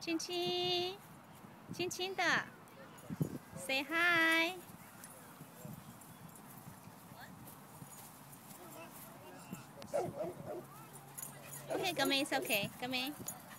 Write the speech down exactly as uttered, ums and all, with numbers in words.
亲亲，轻轻的 ，say hi。Okay, come in, it's okay. Come in.